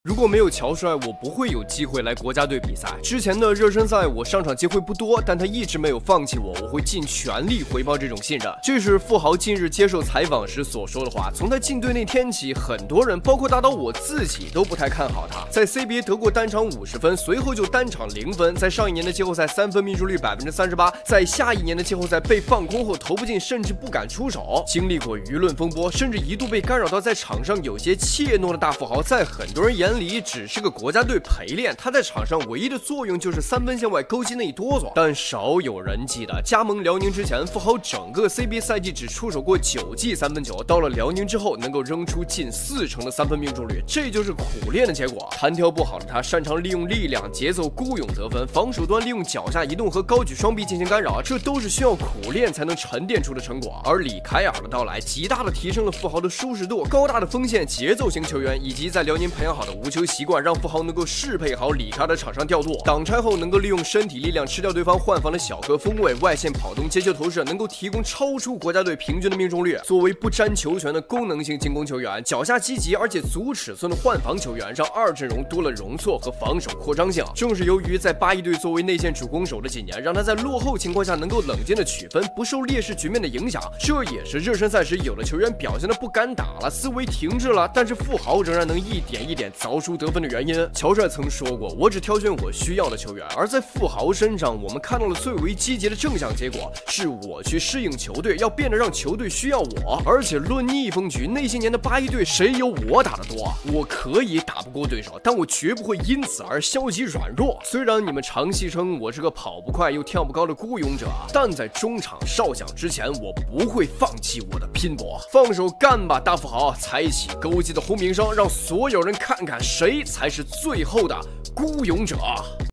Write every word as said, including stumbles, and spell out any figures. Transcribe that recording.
如果没有乔帅，我不会有机会来国家队比赛。之前的热身赛我上场机会不多，但他一直没有放弃我，我会尽全力回报这种信任。这是富豪近日接受采访时所说的话。从他进队那天起，很多人，包括大刀我自己，都不太看好他。在 C B A 得过单场五十分，随后就单场零分。在上一年的季后赛三分命中率百分之三十八，在下一年的季后赛被放空后投不进，甚至不敢出手，经历过舆论风波，甚至一度被干扰到在场上有些怯懦的大富豪，在很多人眼里里只是个国家队陪练，他在场上唯一的作用就是三分线外勾击那一哆嗦。但少有人记得，加盟辽宁之前，富豪整个 C B A 赛季只出手过九记三分球，到了辽宁之后，能够扔出近四成的三分命中率，这就是苦练的结果。弹跳不好的他，擅长利用力量、节奏孤勇得分，防守端利用脚下移动和高举双臂进行干扰，这都是需要苦练才能沉淀出的成果。而李凯尔的到来，极大的提升了富豪的舒适度，高大的锋线、节奏型球员，以及在辽宁培养好的无球习惯，让富豪能够适配好李凯的场上调度，挡拆后能够利用身体力量吃掉对方换防的小个锋位，外线跑动接球投射能够提供超出国家队平均的命中率。作为不沾球权的功能性进攻球员，脚下积极而且足尺寸的换防球员，让二阵容多了容错和防守扩张性。正是由于在八一队作为内线主攻手的几年，让他在落后情况下能够冷静的取分，不受劣势局面的影响。这也是热身赛时有的球员表现的不敢打了，思维停滞了，但是富豪仍然能一点一点凿出得分的原因。乔帅曾说过，我只挑选我需要的球员，而在富豪身上，我们看到了最为积极的正向结果，是我去适应球队，要变得让球队需要我。而且论逆风局，那些年的八一队谁有我打得多？我可以打不过对手，但我绝不会因此而消极软弱。虽然你们常戏称我是个跑不快又跳不高的孤勇者，但在中场哨响之前，我不会放弃我的拼搏。放手干吧，大富豪！踩起勾击的轰鸣声，让所有人看看谁才是最后的孤勇者。